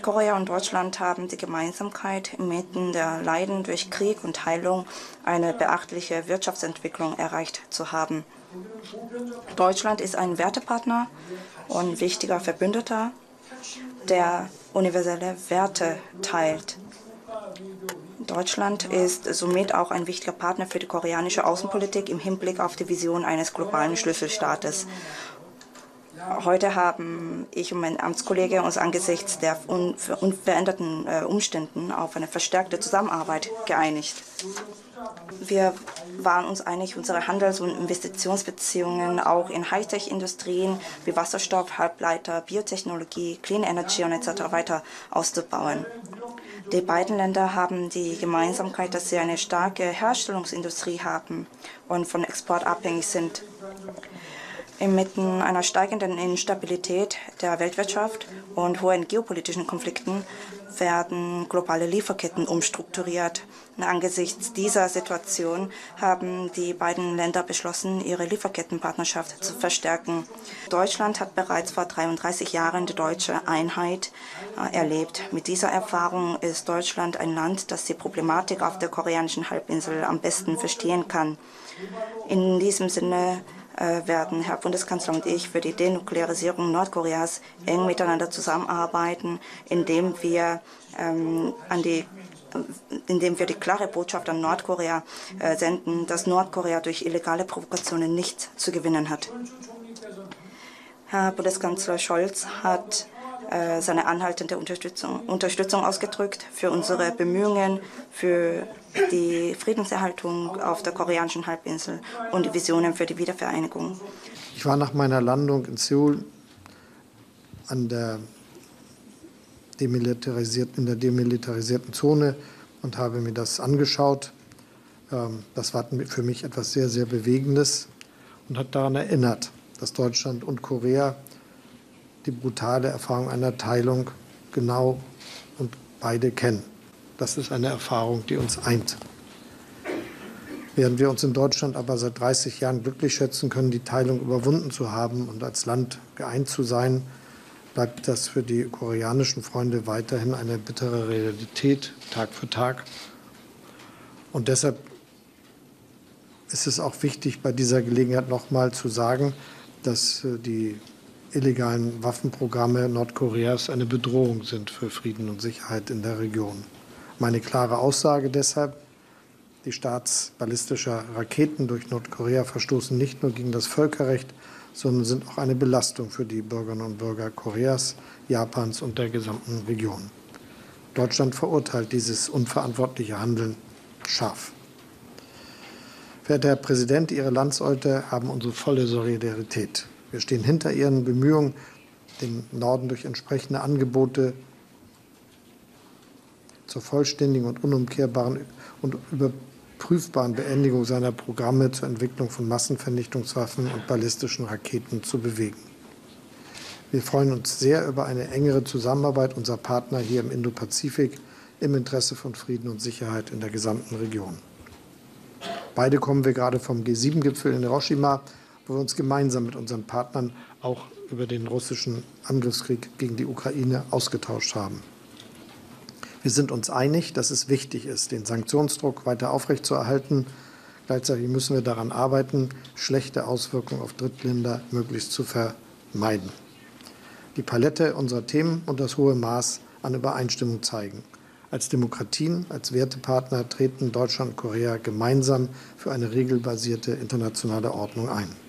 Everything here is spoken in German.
Nordkorea und Deutschland haben die Gemeinsamkeit, inmitten der Leiden durch Krieg und Heilung eine beachtliche Wirtschaftsentwicklung erreicht zu haben. Deutschland ist ein Wertepartner und wichtiger Verbündeter, der universelle Werte teilt. Deutschland ist somit auch ein wichtiger Partner für die koreanische Außenpolitik im Hinblick auf die Vision eines globalen Schlüsselstaates. Heute haben ich und mein Amtskollege uns angesichts der unveränderten Umständen auf eine verstärkte Zusammenarbeit geeinigt. Wir waren uns einig, unsere Handels- und Investitionsbeziehungen auch in Hightech-Industrien wie Wasserstoff, Halbleiter, Biotechnologie, Clean Energy und etc. weiter auszubauen. Die beiden Länder haben die Gemeinsamkeit, dass sie eine starke Herstellungsindustrie haben und von Export abhängig sind. Inmitten einer steigenden Instabilität der Weltwirtschaft und hohen geopolitischen Konflikten werden globale Lieferketten umstrukturiert. Angesichts dieser Situation haben die beiden Länder beschlossen, ihre Lieferkettenpartnerschaft zu verstärken. Deutschland hat bereits vor 33 Jahren die deutsche Einheit erlebt. Mit dieser Erfahrung ist Deutschland ein Land, das die Problematik auf der koreanischen Halbinsel am besten verstehen kann. In diesem Sinne werden Herr Bundeskanzler und ich für die Denuklearisierung Nordkoreas eng miteinander zusammenarbeiten, indem wir die klare Botschaft an Nordkorea senden, dass Nordkorea durch illegale Provokationen nichts zu gewinnen hat. Herr Bundeskanzler Scholz hat seine anhaltende Unterstützung ausgedrückt für unsere Bemühungen für die Friedenserhaltung auf der koreanischen Halbinsel und die Visionen für die Wiedervereinigung. Ich war nach meiner Landung in Seoul in der demilitarisierten Zone und habe mir das angeschaut. Das war für mich etwas sehr, sehr Bewegendes und hat daran erinnert, dass Deutschland und Korea die brutale Erfahrung einer Teilung genau und beide kennen. Das ist eine Erfahrung, die uns eint. Während wir uns in Deutschland aber seit 30 Jahren glücklich schätzen können, die Teilung überwunden zu haben und als Land geeint zu sein, bleibt das für die koreanischen Freunde weiterhin eine bittere Realität, Tag für Tag. Und deshalb ist es auch wichtig, bei dieser Gelegenheit noch mal zu sagen, dass die illegalen Waffenprogramme Nordkoreas eine Bedrohung sind für Frieden und Sicherheit in der Region. Meine klare Aussage deshalb: Die staatsballistischer Raketen durch Nordkorea verstoßen nicht nur gegen das Völkerrecht, sondern sind auch eine Belastung für die Bürgerinnen und Bürger Koreas, Japans und der gesamten Region. Deutschland verurteilt dieses unverantwortliche Handeln scharf. Verehrter Herr Präsident, Ihre Landsleute haben unsere volle Solidarität. Wir stehen hinter Ihren Bemühungen, den Norden durch entsprechende Angebote zur vollständigen und unumkehrbaren und überprüfbaren Beendigung seiner Programme zur Entwicklung von Massenvernichtungswaffen und ballistischen Raketen zu bewegen. Wir freuen uns sehr über eine engere Zusammenarbeit unserer Partner hier im Indopazifik im Interesse von Frieden und Sicherheit in der gesamten Region. Beide kommen wir gerade vom G7-Gipfel in Hiroshima, wo wir uns gemeinsam mit unseren Partnern auch über den russischen Angriffskrieg gegen die Ukraine ausgetauscht haben. Wir sind uns einig, dass es wichtig ist, den Sanktionsdruck weiter aufrechtzuerhalten. Gleichzeitig müssen wir daran arbeiten, schlechte Auswirkungen auf Drittländer möglichst zu vermeiden. Die Palette unserer Themen und das hohe Maß an Übereinstimmung zeigen. Als Demokratien, als Wertepartner treten Deutschland und Korea gemeinsam für eine regelbasierte internationale Ordnung ein.